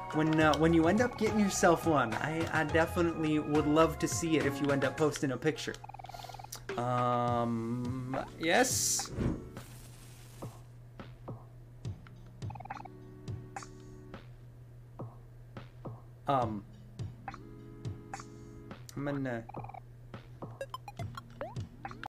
when you end up getting yourself one, I definitely would love to see it if you end up posting a picture. Yes. I'm gonna